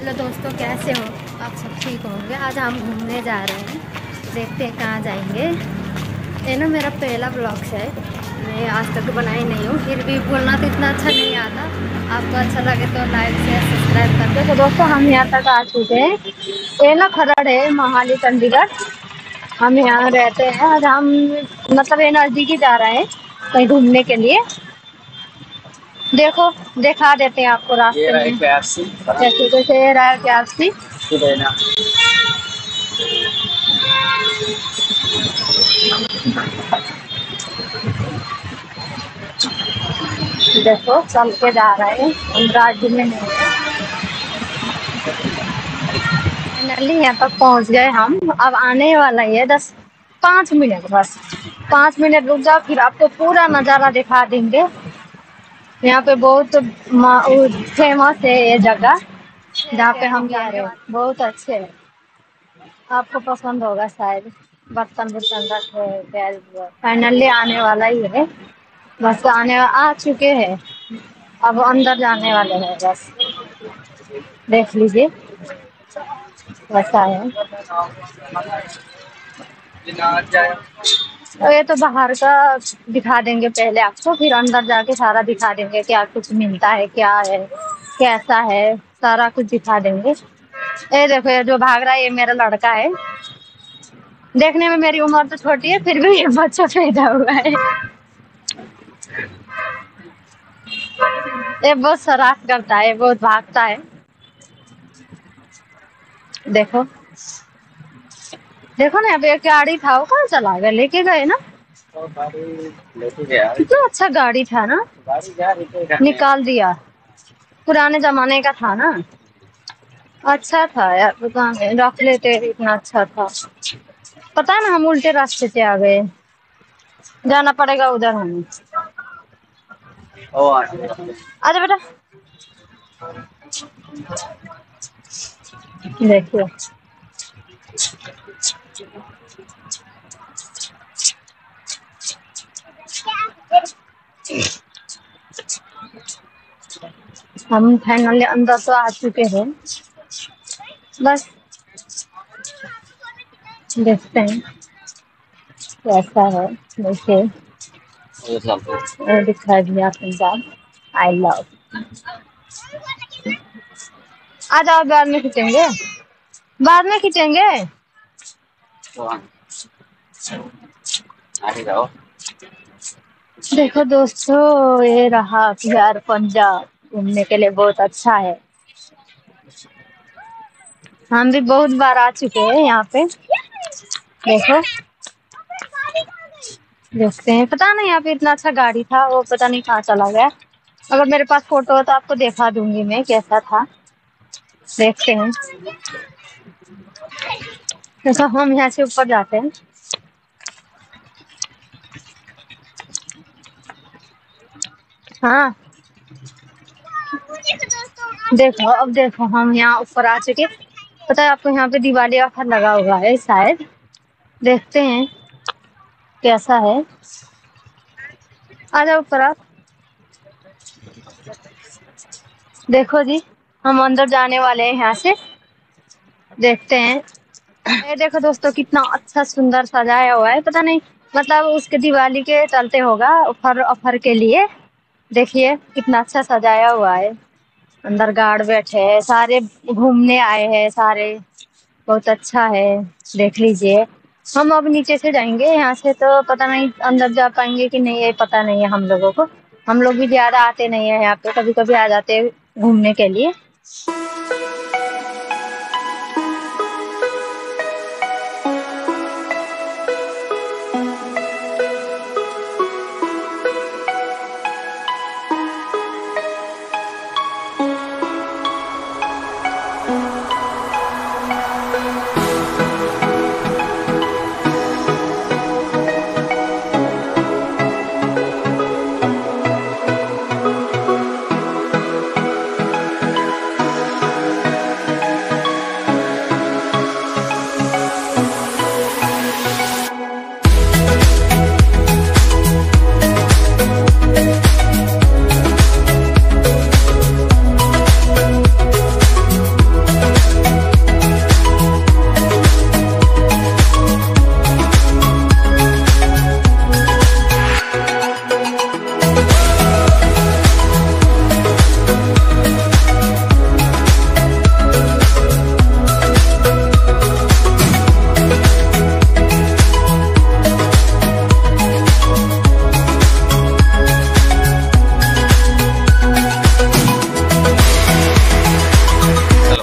Hello दोस्तों, कैसे हो आप? सब ठीक होंगे। आज हम घूमने जा रहे हैं, देखते हैं कहाँ जाएंगे। ये ना मेरा पहला ब्लॉग है, मैं आज तक बनाई नहीं हूँ, फिर भी बोलना तो इतना अच्छा नहीं आता। आपको अच्छा लगे तो लाइक शेयर सब्सक्राइब कर दो। तो दोस्तों हम यहाँ तक आ चुके हैं। ये ना खरड़ है, मोहाली चंडीगढ़। हम यहाँ रहते हैं। आज हम मतलब ये नज़दीक ही जा रहे हैं कहीं घूमने के लिए। देखो दिखा देते हैं आपको रास्ते में कैसे कैसे रहा है KFC। देखो चल के जा रहे हैं, हम राज्य में नहीं है। फाइनली यहाँ तक पहुँच गए हम। अब आने वाला ही है 5 मिनट, बस 5 मिनट रुक जाओ, फिर आपको पूरा नज़ारा दिखा देंगे। यहाँ पे बहुत फेमस है ये जगह जहाँ पे हम जा रहे हैं। बहुत अच्छे है, आपको पसंद होगा शायद। बर्तन बुर्तन रखे हैं। फाइनली आने वाला ही है, बस आ चुके हैं। अब अंदर जाने वाले हैं, बस देख लीजिए वैसा है। तो ये तो बाहर का दिखा देंगे पहले आपको, फिर अंदर जाके सारा दिखा देंगे क्या कुछ मिलता है, क्या है, कैसा है, सारा कुछ दिखा देंगे। ये देखो, ये जो भाग रहा है ये मेरा लड़का है। देखने में मेरी उम्र तो छोटी है, फिर भी ये बच्चा पैदा हुआ है। ये बहुत शरारत करता है, बहुत भागता है। देखो देखो ना, अभी एक गाड़ी था, वो कहाँ चला गया? लेके गए ना, कितना अच्छा गाड़ी था ना, निकाल दिया। पुराने जमाने का था ना, अच्छा था यार, दुकान में रख लेते, इतना अच्छा था। पता है ना, हम उल्टे रास्ते से आ गए, जाना पड़ेगा उधर हमें। आजा बेटा, देखिए हम फाइनली अंदर तो आ चुके हैं, बस देखते हैं कैसा है। देखिए दिखा दिया पंजाब, आई लव। आ जाओ, बाद में खींचेंगे, बाद में खींचेंगे। देखो दोस्तों, ये रहा यार पंजाब, घूमने के लिए बहुत अच्छा है। हम भी बहुत बार आ चुके हैं यहाँ पे। देखो देखते हैं, पता नहीं यहाँ पे इतना अच्छा गाड़ी था, वो पता नहीं कहाँ चला गया। अगर मेरे पास फोटो हो तो आपको दिखा दूंगी मैं कैसा था। देखते हैं, तो हम यहाँ से ऊपर जाते हैं। हाँ देखो, अब देखो हम यहाँ ऊपर आ चुके। पता है आपको, यहाँ पे दिवाली ऑफर लगा हुआ है शायद, देखते हैं कैसा है। आ जाओ ऊपर आप। देखो जी, हम अंदर जाने वाले हैं यहाँ से, देखते हैं। ये देखो दोस्तों, कितना अच्छा सुंदर सजाया हुआ है। पता नहीं, मतलब उसके दिवाली के चलते होगा, ऑफर के लिए। देखिए कितना अच्छा सजाया हुआ है। अंदर गार्ड बैठे हैं, सारे घूमने आए हैं सारे, बहुत अच्छा है। देख लीजिए, हम अब नीचे से जाएंगे यहाँ से, तो पता नहीं अंदर जा पाएंगे कि नहीं, ये पता नहीं है हम लोगों को। हम लोग भी ज्यादा आते नहीं है यहाँ पे, कभी कभी आ जाते हैं घूमने के लिए।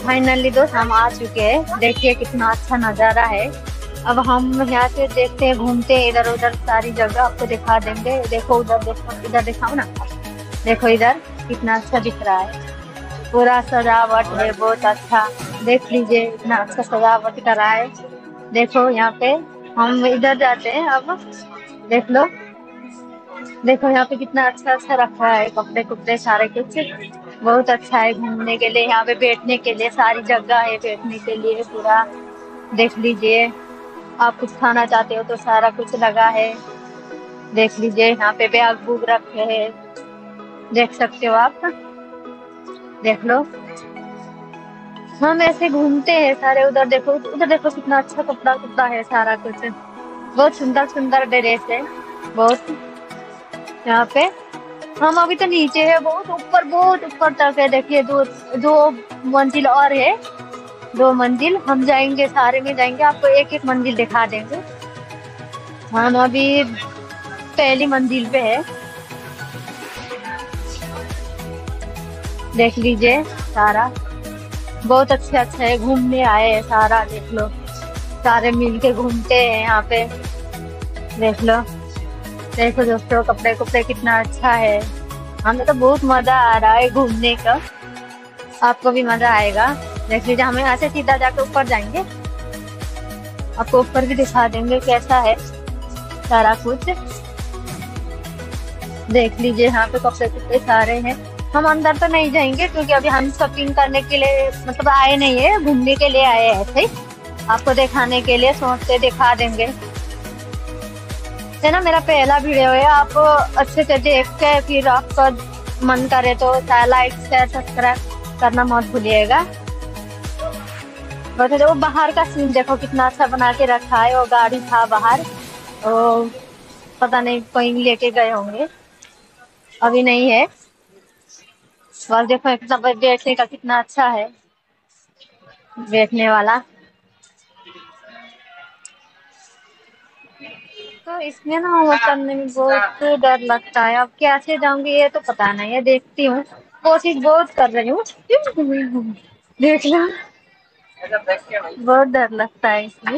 फाइनली दोस्त हम आ चुके हैं। देखिए कितना अच्छा नज़ारा है। अब हम यहाँ से देखते हैं, घूमते हैं इधर उधर, सारी जगह आपको दिखा देंगे। देखो उधर, देखो इधर, दिखाओ ना। देखो इधर कितना अच्छा दिख रहा है। पूरा सजावट है बहुत अच्छा। देख लीजिए इतना अच्छा सजावट करा है। देखो यहाँ पे हम इधर जाते हैं अब। देख लो, देखो यहाँ पे कितना अच्छा अच्छा रखा है, कपड़े कुपड़े सारे कुछ। बहुत अच्छा है घूमने के लिए। यहाँ पे बैठने के लिए सारी जगह है, बैठने के लिए पूरा। देख लीजिए, आप कुछ खाना चाहते हो तो सारा कुछ लगा है। देख लीजिए यहाँ पे बैग बुग रखे हैं, देख सकते हो आप। देख लो, हम ऐसे घूमते हैं सारे। उधर देखो, उधर देखो कितना अच्छा कपड़ा कुपड़ा है, सारा कुछ। बहुत सुंदर सुंदर ड्रेस है बहुत यहाँ पे। हम अभी तो नीचे है, बहुत ऊपर तक है। देखिए दो दो मंजिल और है, 2 मंजिल। हम जाएंगे, सारे में जाएंगे, आपको एक एक मंजिल दिखा देंगे। हम अभी पहली मंजिल पे है। देख लीजिए सारा, बहुत अच्छा अच्छा है। घूमने आए हैं सारा, देख लो सारे मिल के घूमते हैं यहाँ पे। देख लो, देखो दोस्तों कपड़े कुपड़े कितना अच्छा है। हमें तो बहुत मजा आ रहा है घूमने का, आपको भी मजा आएगा। देख लीजिए, हम यहाँ से सीधा जाकर ऊपर जाएंगे, आपको ऊपर भी दिखा देंगे कैसा है सारा कुछ। देख लीजिए यहाँ पे कपड़े कुपड़े सारे हैं। हम अंदर तो नहीं जाएंगे क्योंकि अभी हम शॉपिंग करने के लिए मतलब आए नहीं है, घूमने के लिए आए हैं ऐसे ही, आपको दिखाने के लिए सोचते दिखा देंगे। है ना, मेरा पहला वीडियो है, आप अच्छे से देख के फिर आपका मन करे तो लाइक शेयर सब्सक्राइब करना मत भूलिएगा। बता वो बाहर का सीन देखो कितना अच्छा बना के रखा है। वो गाड़ी था बाहर, तो पता नहीं कहीं लेके गए होंगे, अभी नहीं है। और देखो एकदम बैठने का कितना अच्छा है, बैठने वाला। तो इसमें ना वो करने में बहुत डर लगता है। अब कैसे जाऊंगी ये तो पता नहीं है, देखती हूँ, कोशिश बहुत कर रही हूँ। देख लो, बहुत डर लगता है इसमें।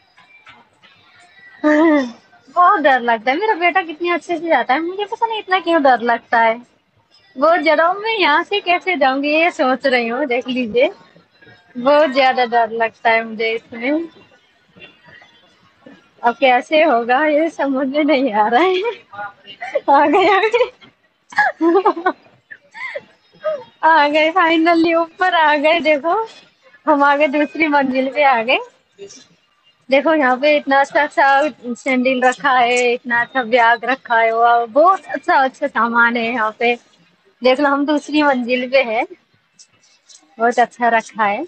बहुत डर लगता है। मेरा बेटा कितनी अच्छे से जाता है, मुझे पता नहीं इतना क्यों डर लगता है। बहुत ज्यादा। मैं यहाँ से कैसे जाऊंगी ये सोच रही हूँ। देख लीजिए, बहुत ज्यादा डर लगता है मुझे इसमें। अब कैसे होगा ये समझ में नहीं आ रहा है। आ गए आ गए। आ गए फाइनली, ऊपर आ गए। देखो हम आ गए, दूसरी मंजिल पे आ गए। देखो यहाँ पे इतना अच्छा अच्छा सैंडल रखा है, इतना अच्छा बैग रखा है, वाह बहुत अच्छा अच्छा सामान है यहाँ पे। देख लो, हम दूसरी मंजिल पे है, बहुत अच्छा रखा है।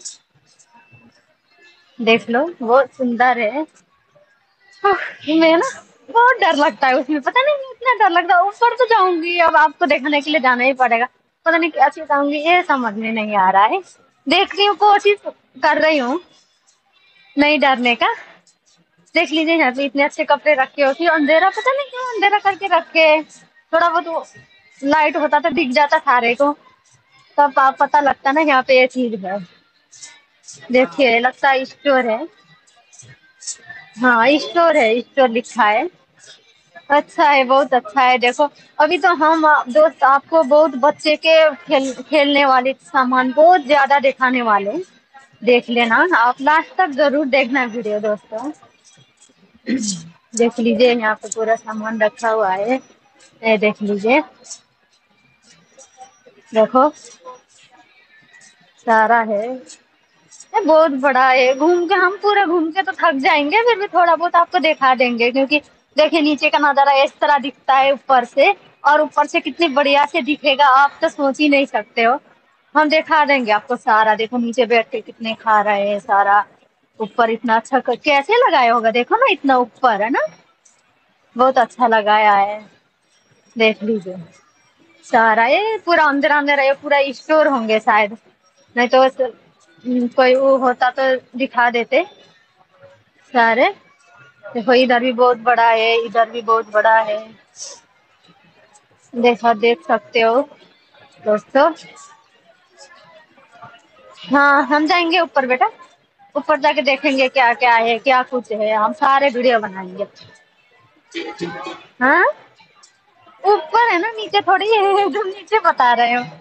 देख लो बहुत सुंदर है। मैं ना बहुत डर लगता है उसमें, पता नहीं इतना डर लगता है। ऊपर तो जाऊंगी, अब आपको देखने के लिए जाना ही पड़ेगा। पता नहीं कैसे जाऊंगी ये समझ में नहीं आ रहा है। देख रही हूँ, कोशिश कर रही हूँ नहीं डरने का। देख लीजिए यहाँ पे इतने अच्छे कपड़े रखे होते, अंधेरा पता नहीं क्यों अंधेरा करके रखे। थोड़ा बहुत लाइट होता तो दिख जाता सारे को, तब आप पता लगता ना यहाँ पे ये चीज है। देखिए लगता है स्टोर है। हाँ स्टोर है, स्टोर लिखा है। अच्छा है, बहुत अच्छा है। देखो अभी तो हम दोस्त आपको बहुत बच्चे के खेलने वाले सामान बहुत ज्यादा दिखाने वाले हैं। देख लेना, आप लास्ट तक जरूर देखना वीडियो दोस्तों। देख लीजिए यहाँ पे पूरा सामान रखा हुआ है, ये देख लीजिए। देखो सारा है, ये बहुत बड़ा है। घूम के हम पूरा घूम के तो थक जाएंगे, फिर भी थोड़ा बहुत आपको दिखा देंगे क्योंकि देखिए नीचे का नजारा इस तरह दिखता है ऊपर से, और ऊपर से कितनी बढ़िया से दिखेगा आप तो सोच ही नहीं सकते हो। हम दिखा देंगे आपको सारा। देखो नीचे बैठ के कितने खा रहे हैं सारा, ऊपर इतना अच्छा कैसे लगाया होगा, देखो ना इतना ऊपर है ना, बहुत अच्छा लगाया है। देख लीजिए सारा, ये पूरा अंदर अंदर है, ये पूरा स्टोर होंगे शायद, नहीं तो कोई वो होता तो दिखा देते सारे। देखो इधर भी बहुत बड़ा है, इधर भी बहुत बड़ा है। देखो देख सकते हो दोस्तों, हाँ हम जाएंगे ऊपर बेटा, ऊपर जाके देखेंगे क्या क्या है, क्या कुछ है, हम सारे वीडियो बनाएंगे। हाँ ऊपर है ना, नीचे थोड़ी है, तुम नीचे बता रहे हो।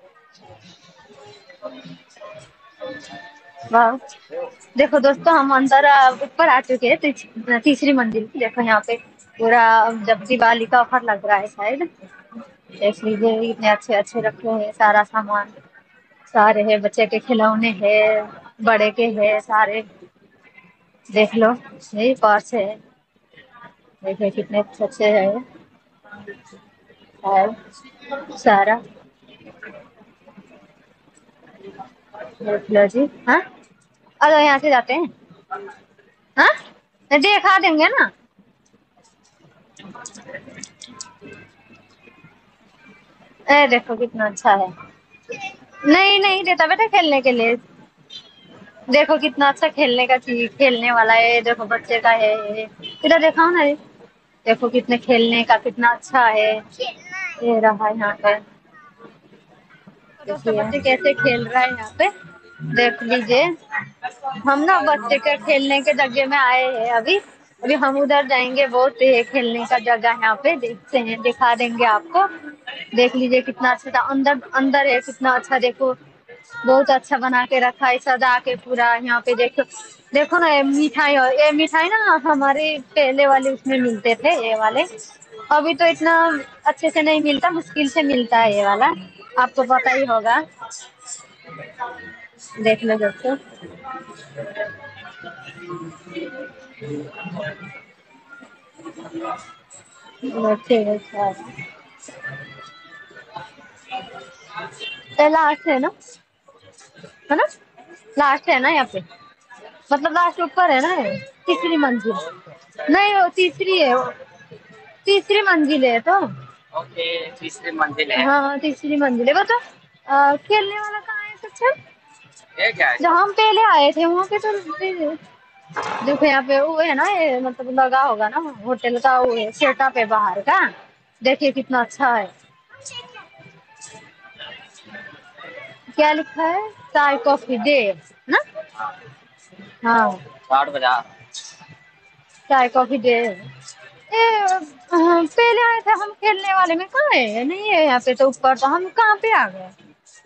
वाह देखो दोस्तों, हम अंदर ऊपर आ चुके हैं, तीसरी मंजिल की। देखो यहाँ पे पूरा जब दिवाली का ऑफर लग रहा है शायद, देख लीजिए इतने अच्छे अच्छे रखे हैं सारा सामान। सारे है, बच्चे के खिलौने है, बड़े के है सारे। देख लो यही पर्स है, देखिए कितने अच्छे अच्छे है सारा। देख लो जी। हाँ अरे यहाँ से जाते हैं। हाँ दिखा देंगे ना। ए देखो कितना अच्छा है। नहीं नहीं देता बेटा खेलने के लिए। देखो कितना अच्छा खेलने का चीज, खेलने वाला है, देखो बच्चे का है ये। इधर दिखाओ ना ये। देखो कितने खेलने का कितना अच्छा है, ये रहा यहाँ पे। दोस्तों देखिए। बच्चे कैसे खेल रहा है यहाँ पे, देख लीजिए। हम ना बच्चे के खेलने के जगह में आए हैं अभी। अभी हम उधर जाएंगे, बहुत है खेलने का जगह यहाँ पे, देखते हैं दिखा देंगे आपको। देख लीजिए कितना अच्छा था, अंदर अंदर है कितना अच्छा। देखो बहुत अच्छा बना के रखा है, सजा के पूरा। यहाँ पे देखो, देखो ना ये मिठाई, और ये मिठाई ना हमारे पहले वाले उसमें मिलते थे ये वाले। अभी तो इतना अच्छे से नहीं मिलता, मुश्किल से मिलता है ये वाला, आपको पता ही होगा। देख लो दोस्तों। ठीक है सारा, ये लास्ट है ना, है ना, लास्ट है ना यहाँ पे, मतलब लास्ट ऊपर है ना ये, तीसरी मंजिल। नहीं वो तीसरी है, वो तीसरी मंजिल है तो। ओके तीसरी मंजिल है, हाँ तीसरी मंजिल है। बता खेलने वाला कहाँ है सच्चा, ये क्या है, जब हम पहले आए थे वहाँ पे तो। देखो यहाँ पे वो है ना, ये मतलब लगा होगा ना होटल का, वो है सेटअप है बाहर का। देखिए कितना अच्छा है। क्या लिखा है, चाय कॉफी डे ना। हाँ 8 बजा, चाय कॉफी डे। पहले आए थे हम खेलने वाले में, कहाँ है, नहीं है यहाँ पे तो। ऊपर तो हम कहाँ पे आ गए।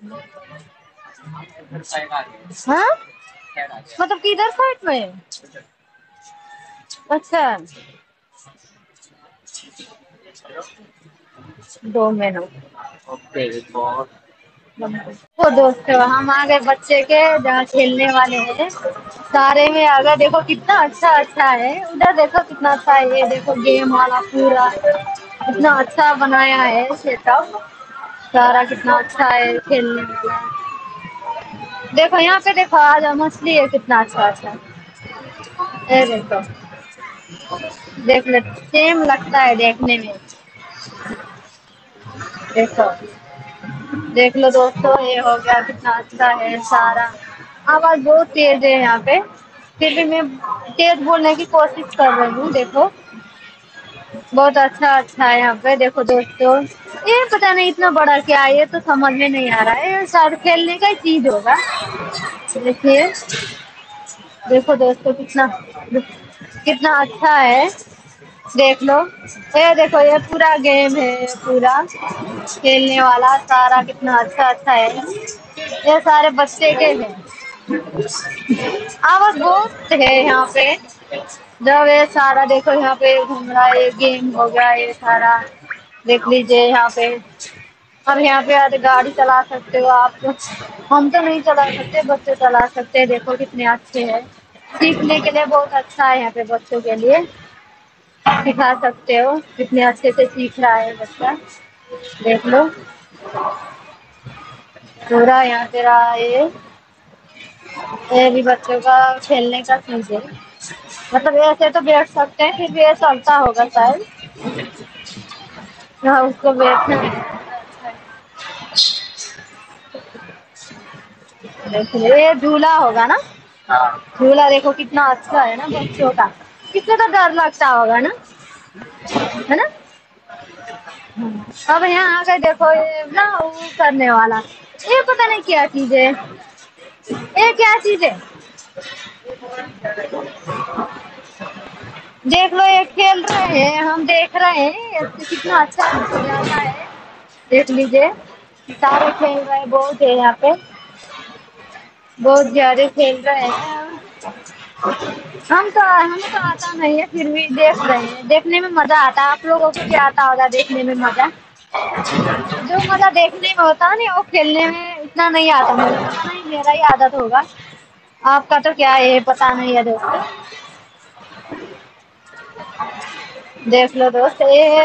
हाँ मतलब किधर साइड में। अच्छा 2 मिनट। ओके बहुत। तो दोस्तों हम आ गए बच्चे के जहाँ खेलने वाले हैं, सारे में आ गए। देखो कितना अच्छा अच्छा है, उधर देखो कितना अच्छा है, ये देखो गेम वाला पूरा कितना अच्छा बनाया है सेटअप सारा, कितना अच्छा है खेलने वाला। देखो यहाँ पे देखो, आज मछली है कितना अच्छा अच्छा, ये देखो, देख लो सेम लगता है देखने में। देखो देख लो दोस्तों, ये हो गया कितना अच्छा है सारा। आवाज बहुत तेज है यहाँ पे, फिर भी मैं तेज बोलने की कोशिश कर रही हूँ। देखो बहुत अच्छा अच्छा है यहाँ पे। देखो दोस्तों ये पता नहीं इतना बड़ा क्या है, ये तो समझ में नहीं आ रहा है, ये शायद खेलने का ही चीज होगा। देखिए, देखो दोस्तों कितना कितना अच्छा है, देख लो। ये देखो ये पूरा गेम है, पूरा खेलने वाला सारा कितना अच्छा अच्छा है, ये सारे बच्चे के हैं। आवाज बहुत है यहाँ पे, जब ये सारा देखो यहाँ पे घूम रहा है, ये गेम हो गया ये सारा। देख लीजिए यहाँ पे, अब यहाँ पे आके गाड़ी चला सकते हो आप तो, हम तो नहीं चला सकते, बच्चे चला सकते हैं। देखो कितने अच्छे हैं, सीखने के लिए बहुत अच्छा है यहाँ पे, बच्चों के लिए सिखा सकते हो, कितने अच्छे से सीख रहा है बच्चा। देख लो पूरा यहाँ पे रहा है, ये भी बच्चों का खेलने का चीज है। मतलब ऐसे तो बैठ सकते हैं, फिर भी ये चलता होगा शायद, हाँ उसको बैठना है। देखिए ये झूला होगा ना, झूला देखो कितना अच्छा है ना बच्चों का, कितना तो डर लगता होगा ना, है ना। अब यहाँ आ गए, देखो ये ना वो करने वाला, ये पता नहीं क्या चीज है, ये क्या चीज है? देख लो, ये खेल रहे हैं, हम देख रहे हैं, ये कितना अच्छा नजारा है। देख लीजिए, सारे खेल रहे हैं, बहुत है यहाँ पे, बहुत ज्यादा खेल रहे हैं। हमें तो आता नहीं है, फिर भी देख रहे हैं, देखने में मजा आता है। आप लोगों को भी आता होगा देखने में मजा। जो मजा देखने में होता है ना, वो खेलने में इतना नहीं आता। मुझे पता नहीं, मेरा ही आदत होगा, आपका तो क्या है पता नहीं है दोस्तों। देख लो दोस्त,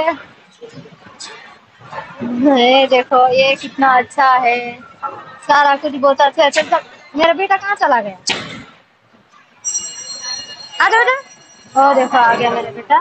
ये देखो, ये कितना अच्छा है, सारा कुछ बहुत अच्छा है। सब मेरा बेटा कहाँ चला गया? आ जाओ, ओ देखो आ गया मेरा बेटा।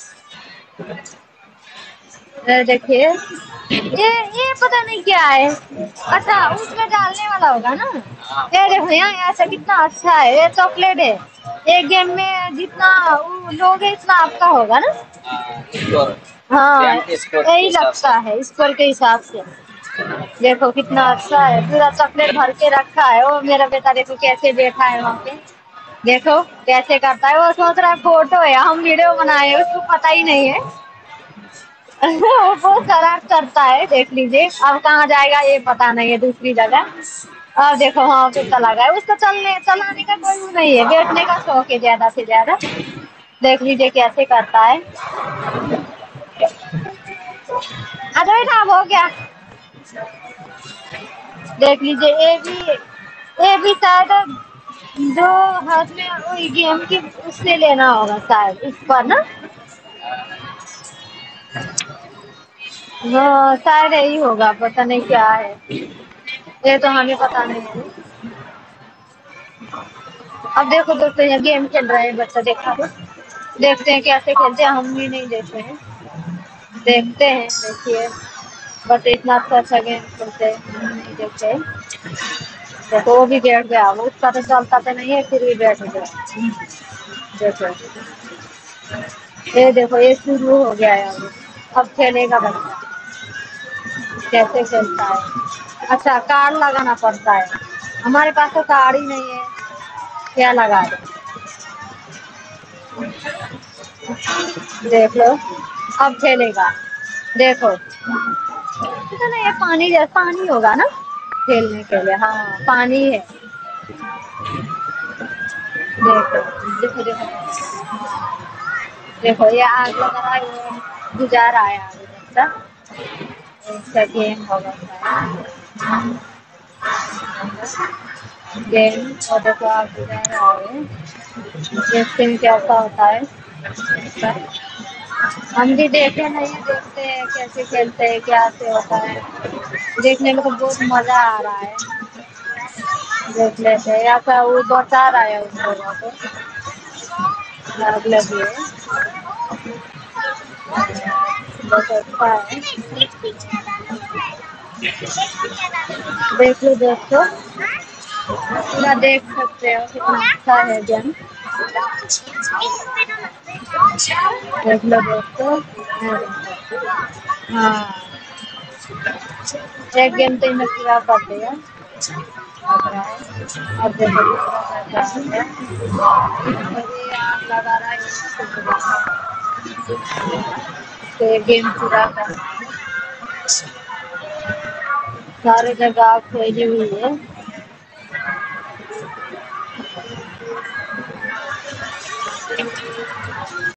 देखिए, ये पता नहीं क्या है। अच्छा, उसमें डालने वाला होगा ना। ये देखो यहाँ, ऐसा कितना अच्छा है, ये चॉकलेट है। एक गेम में जितना वो लोगे इतना आपका होगा ना। हाँ, यही लगता है स्कोर के हिसाब से। देखो कितना अच्छा है, पूरा चॉकलेट भर के रखा है। वो मेरा बेटा देखो कैसे बैठा है वहाँ पे, देखो कैसे करता है। वो सोच रहा है फोटो है, हम वीडियो बनाए हैं, उसको पता ही नहीं है। वो बहुत शरारत करता है, देख लीजिए। अब कहाँ जाएगा ये पता नहीं है, दूसरी जगह। अब देखो वहाँ पे चला गया। उसको चलाने का कोई वो नहीं है, बैठने का शौक है ज्यादा से ज्यादा। देख लीजिए कैसे करता है। अरे साहब हो गया। देख लीजिए, ये भी शायद जो हाथ में वही गेम की उससे लेना होगा शायद इस पर ना। हाँ शायद यही होगा, पता नहीं क्या है, ये तो हमें पता नहीं है। अब देखो दोस्तों, यहाँ गेम खेल रहा है बच्चा, देखा तो देखते हैं कैसे खेलते हैं। हम भी नहीं देखते हैं, देखते हैं, देखिए बच्चे इतना अच्छा अच्छा गेम खेलते हैं, हम नहीं देखते हैं। देखो वो भी बैठ गया, वो उसका तो चलता तो नहीं है, फिर भी बैठ गया। देखो, ये देखो, ये शुरू हो गया है। अब खेलेगा बच्चा, कैसे खेलता है। अच्छा, कार्ड लगाना पड़ता है, हमारे पास तो कार्ड ही नहीं है, क्या लगा दे। देख लो, अब खेलेगा, देखो। पता नहीं, ये पानी जैसा पानी होगा ना खेलने के लिए। हाँ पानी है। देखो देखो देखो, देखो ये आग लगा रहा है, वो बुझा रहा है आग बच्चा। इसका गेम होगा शायद, गेम। और देखो आग बुझा रहा है, देखते हैं कैसा होता है इसका। हम भी देखे नहीं है, देखते हैं कैसे खेलते हैं, क्या से होता है। देखने में तो बहुत मजा आ रहा है, देख लेते हैं। या फिर वो बता रहा है उन लोगों को, आग लगी है, बहुत अच्छा है। देख लो दोस्तों, पूरा देख सकते हो कितना अच्छा है गेम। देख लो दोस्तों, हाँ एक गेम तो इन्हें पूरा कर दिया, लग रहा है। अब देखो दूसरा कैसा है, और ये आग लगा रहा है, तो ये गेम पूरा करना है। सारे जगह आग फैली हुई है।